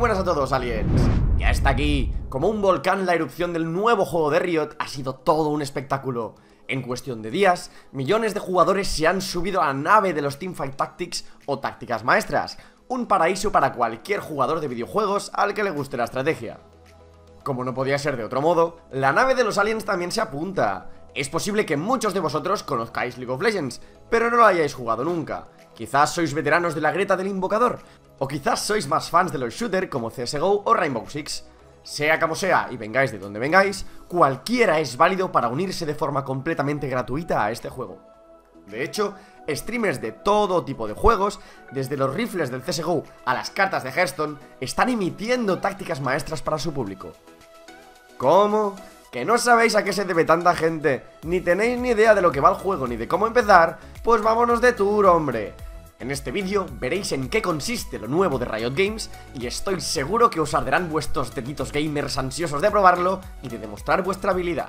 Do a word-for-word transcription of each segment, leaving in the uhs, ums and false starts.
buenas a todos, aliens. Ya está aquí, como un volcán, la erupción del nuevo juego de Riot. Ha sido todo un espectáculo. En cuestión de días, millones de jugadores se han subido a la nave de los Teamfight Tactics o tácticas maestras, un paraíso para cualquier jugador de videojuegos al que le guste la estrategia. Como no podía ser de otro modo, la nave de los aliens también se apunta. Es posible que muchos de vosotros conozcáis League of Legends, pero no lo hayáis jugado nunca. Quizás sois veteranos de la grieta del invocador, o quizás sois más fans de los shooters como C S G O o Rainbow Six. Sea como sea y vengáis de donde vengáis, cualquiera es válido para unirse de forma completamente gratuita a este juego. De hecho, streamers de todo tipo de juegos, desde los rifles del C S G O a las cartas de Hearthstone, están emitiendo tácticas maestras para su público. ¿Cómo? ¿Que no sabéis a qué se debe tanta gente? ¿Ni tenéis ni idea de lo que va el juego ni de cómo empezar? Pues vámonos de tour, hombre. En este vídeo veréis en qué consiste lo nuevo de Riot Games y estoy seguro que os arderán vuestros deditos gamers ansiosos de probarlo y de demostrar vuestra habilidad.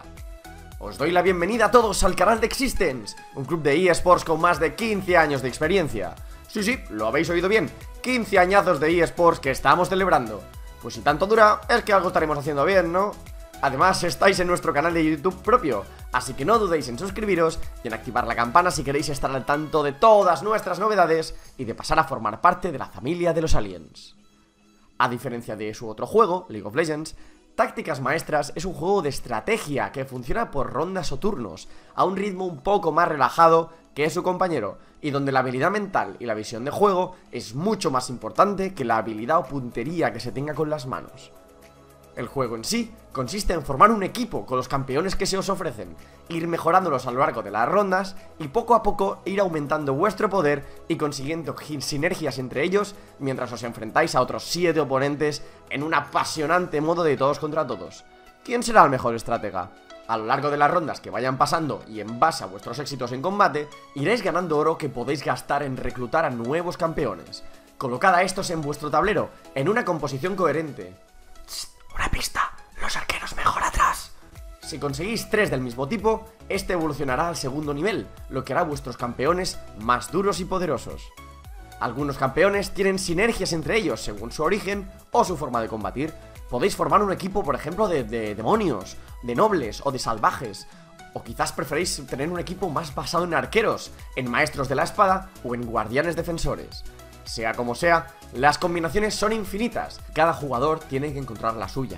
Os doy la bienvenida a todos al canal de Existence, un club de eSports con más de quince años de experiencia. Sí, sí, lo habéis oído bien, quince añazos de eSports que estamos celebrando. Pues si tanto dura, es que algo estaremos haciendo bien, ¿no? Además, estáis en nuestro canal de YouTube propio, así que no dudéis en suscribiros y en activar la campana si queréis estar al tanto de todas nuestras novedades y de pasar a formar parte de la familia de los aliens. A diferencia de su otro juego, League of Legends, Tácticas Maestras es un juego de estrategia que funciona por rondas o turnos, a un ritmo un poco más relajado que su compañero, y donde la habilidad mental y la visión de juego es mucho más importante que la habilidad o puntería que se tenga con las manos. El juego en sí consiste en formar un equipo con los campeones que se os ofrecen, ir mejorándolos a lo largo de las rondas y poco a poco ir aumentando vuestro poder y consiguiendo sinergias entre ellos mientras os enfrentáis a otros siete oponentes en un apasionante modo de todos contra todos. ¿Quién será el mejor estratega? A lo largo de las rondas que vayan pasando y en base a vuestros éxitos en combate, iréis ganando oro que podéis gastar en reclutar a nuevos campeones. Colocad a estos en vuestro tablero, en una composición coherente. Una pista, los arqueros mejor atrás. Si conseguís tres del mismo tipo, este evolucionará al segundo nivel, lo que hará vuestros campeones más duros y poderosos. Algunos campeones tienen sinergias entre ellos según su origen o su forma de combatir. Podéis formar un equipo, por ejemplo, de, de demonios, de nobles o de salvajes. O quizás preferéis tener un equipo más basado en arqueros, en maestros de la espada o en guardianes defensores. Sea como sea, las combinaciones son infinitas, cada jugador tiene que encontrar la suya.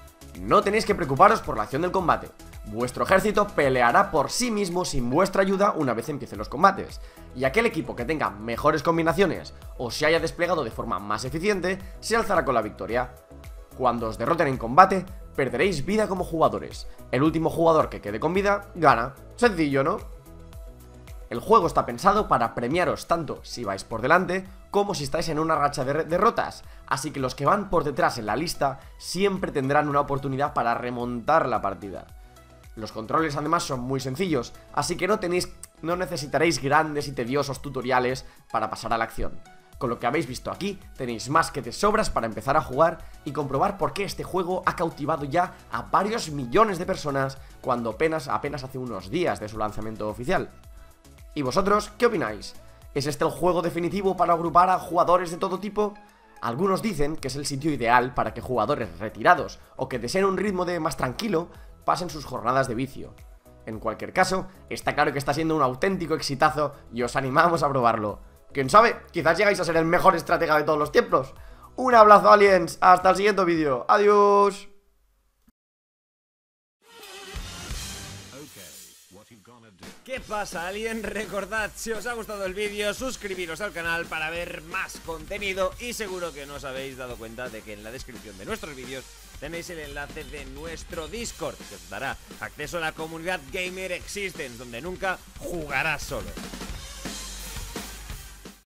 No tenéis que preocuparos por la acción del combate, vuestro ejército peleará por sí mismo sin vuestra ayuda una vez empiecen los combates, y aquel equipo que tenga mejores combinaciones o se haya desplegado de forma más eficiente, se alzará con la victoria. Cuando os derroten en combate, perderéis vida como jugadores, el último jugador que quede con vida, gana. Sencillo, ¿no? El juego está pensado para premiaros tanto si vais por delante como si estáis en una racha de derrotas, así que los que van por detrás en la lista siempre tendrán una oportunidad para remontar la partida. Los controles además son muy sencillos, así que no tenéis, no necesitaréis grandes y tediosos tutoriales para pasar a la acción. Con lo que habéis visto aquí, tenéis más que de sobras para empezar a jugar y comprobar por qué este juego ha cautivado ya a varios millones de personas cuando apenas, apenas hace unos días de su lanzamiento oficial. ¿Y vosotros qué opináis? ¿Es este el juego definitivo para agrupar a jugadores de todo tipo? Algunos dicen que es el sitio ideal para que jugadores retirados o que deseen un ritmo de más tranquilo pasen sus jornadas de vicio. En cualquier caso, está claro que está siendo un auténtico exitazo y os animamos a probarlo. ¿Quién sabe? Quizás llegáis a ser el mejor estratega de todos los tiempos. Un abrazo, aliens, hasta el siguiente vídeo. Adiós. ¿Qué pasa, alien? Recordad, si os ha gustado el vídeo, suscribiros al canal para ver más contenido y seguro que no os habéis dado cuenta de que en la descripción de nuestros vídeos tenéis el enlace de nuestro Discord que os dará acceso a la comunidad Gamer Existence, donde nunca jugarás solo.